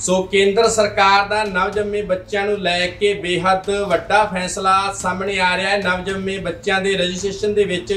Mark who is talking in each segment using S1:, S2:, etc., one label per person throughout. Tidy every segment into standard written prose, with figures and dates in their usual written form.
S1: ਸੋ ਕੇਂਦਰ ਸਰਕਾਰ ਦਾ ਨਵਜੰਮੇ ਬੱਚਿਆਂ ਨੂੰ ਲੈ ਕੇ ਬੇहद ਵੱਡਾ ਫੈਸਲਾ ਸਾਹਮਣੇ ਆ ਰਿਹਾ ਹੈ। ਨਵਜੰਮੇ ਬੱਚਿਆਂ ਦੇ ਰਜਿਸਟ੍ਰੇਸ਼ਨ ਦੇ ਵਿੱਚ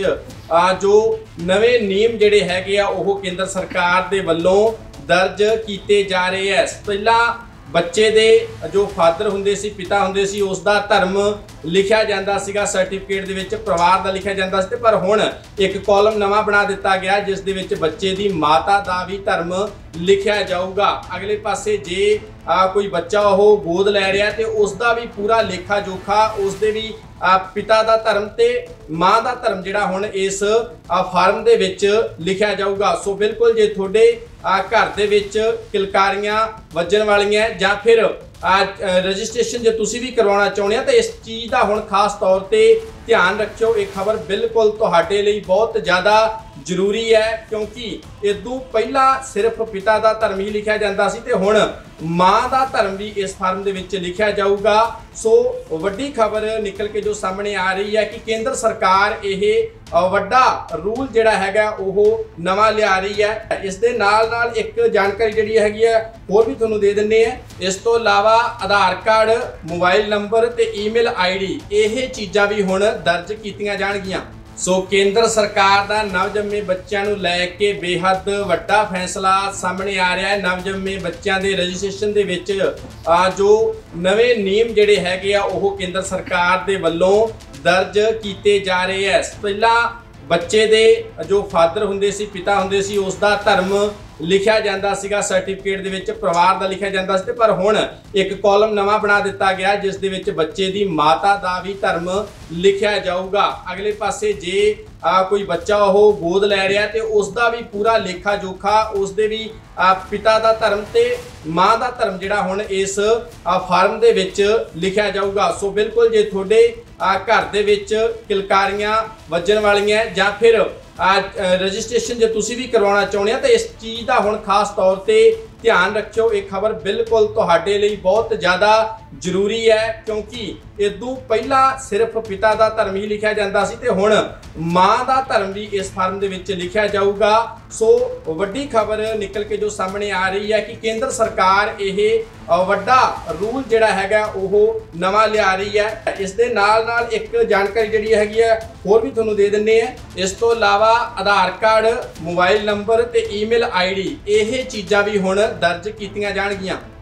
S1: ਜੋ ਨਵੇਂ ਨਿਯਮ ਜਿਹੜੇ ਹੈਗੇ ਆ ਉਹ ਕੇਂਦਰ ਸਰਕਾਰ ਦੇ ਵੱਲੋਂ ਦਰਜ ਕੀਤੇ ਜਾ ਰਹੇ ਐ। ਪਹਿਲਾਂ ਬੱਚੇ ਦੇ जो फादर ਹੁੰਦੇ ਸੀ, पिता ਹੁੰਦੇ ਸੀ, ਉਸ ਦਾ ਧਰਮ लिखा ਜਾਂਦਾ ਸੀਗਾ ਸਰਟੀਫਿਕੇਟ ਦੇ ਵਿੱਚ, ਪਰਿਵਾਰ ਦਾ ਲਿਖਿਆ ਜਾਂਦਾ ਸੀ। ਪਰ ਹੁਣ ਇੱਕ ਕਾਲਮ ਨਵਾਂ ਬਣਾ ਦਿੱਤਾ ਗਿਆ ਜਿਸ ਦੇ ਵਿੱਚ ਬੱਚੇ ਦੀ ਮਾਤਾ ਦਾ ਵੀ ਧਰਮ लिखा जाऊगा। अगले पासे जे कोई बच्चा वो गोद लै रहा तो उसका भी पूरा लेखा जोखा, उसके भी पिता का धर्म ते माँ का धर्म जिहड़ा हुण इस फार्म दे विच लिखा जाऊगा। सो बिल्कुल जे तुहाडे घर दे विच किलकारियां वजन वालियां जां फिर रजिस्ट्रेशन जो तुसी भी करवाना चाहुंदे हो तो इस चीज़ का हुण खास तौर पर ध्यान रखियो। ये खबर बिल्कुल तुहाडे लई बहुत ज़्यादा जरूरी है, क्योंकि इदों पहला सिर्फ पिता का धर्म ही लिखा जाता सी ते हुण माँ का धर्म भी इस फार्म दे विच लिखा जाऊगा। सो वड्डी खबर निकल के जो सामने आ रही है कि केंद्र सरकार यह वड्डा रूल जिहड़ा हैगा ओह नवां लिया रही है। इस दे नाल नाल एक जानकारी जिहड़ी हैगी है होर भी तुहानूं दे दिंदे हैं। इस तो इलावा आधार कार्ड, मोबाइल नंबर ते ईमेल ID यह चीज़ां भी हुण दर्ज कीतियां जाणगियां। सो केंद्र सरकार का नवजन्मे बच्चों को लैके बेहद वड्डा फैसला सामने आ रहा है। नवजन्मे बच्चों के रजिस्ट्रेशन के विच जो नवे नियम जिहड़े हैगे आ ओह केंद्र सरकार के वल्लों दर्ज किए जा रहे हैं। पहला बच्चे दे जो फादर हुंदे सी, पिता हुंदे सी, उसका धर्म लिखा जाता सीगा सर्टिफिकेट दे विच, परिवार का लिखा जाता सी। पर हुण एक कॉलम नवां बना दिता गया जिस दे विच बच्चे की माता का भी धर्म लिखा जाऊगा। अगले पासे जे कोई बच्चा वो गोद लै रहा तो उसका भी पूरा लेखा जोखा, उसके भी पिता का धर्म ते माँ का धर्म जिहड़ा हुण इस फार्म दे विच लिखा जाऊगा। सो बिल्कुल जे तुहाडे घर दे विच किलकारियां वजन वालियां जां फिर रजिस्ट्रेशन जो तुसी भी करवाना चाहुंदे हो तो इस चीज़ का हुण खास तौर पर ध्यान रखियो। ये खबर बिल्कुल तुहाडे लई बहुत ज़्यादा जरूरी है, क्योंकि इदों पहला सिर्फ पिता का धर्म ही लिखा जाता सी ते हुण माँ का धर्म भी इस फार्म दे विच लिखा जाऊगा। सो वड्डी खबर निकल के जो सामने आ रही है कि केंद्र सरकार यह वड्डा रूल जिहड़ा हैगा ओह नवां लिया रही है। इस दे नाल नाल एक जानकारी जिहड़ी हैगी है होर भी तुहानूं दे दिंदे हैं। इस तो इलावा आधार कार्ड, मोबाइल नंबर ते ईमेल ID यह चीज़ां भी हुण दर्ज कीतियां जाणगियां।